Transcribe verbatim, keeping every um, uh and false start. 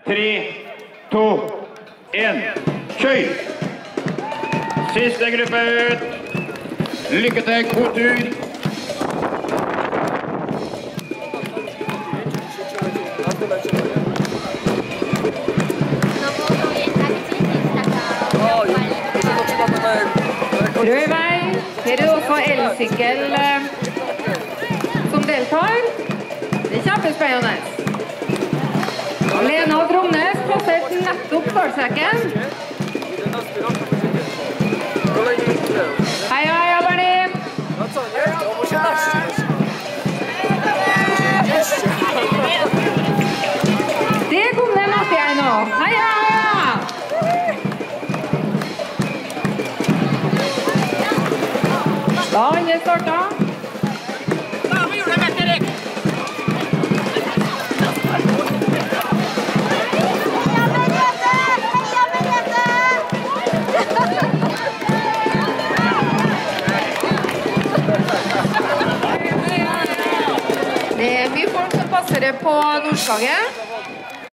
tre, to, en. Kjør! Siste gruppe ut. Lykke til, god tur. Rød vei. Her er det også elsykkel som deltar. Det er kjempespennende. Lena Dromnes plassert nettopp startsekken. Hei, hei, Bernie. Det kom det Matti her nå. Hei, hei. Da har han startet. Da, vi gjorde det med Erik. Det er mye folk som passer det på Nordslaget.